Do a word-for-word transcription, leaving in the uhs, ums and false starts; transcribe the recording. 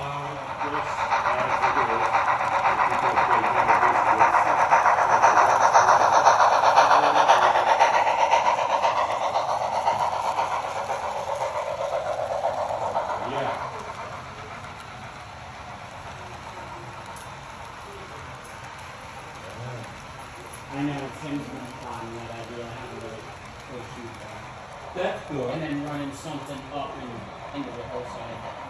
I know Tim's been planning that idea. I haven't really pushed you that. That's good. And then running something up and into the hillside.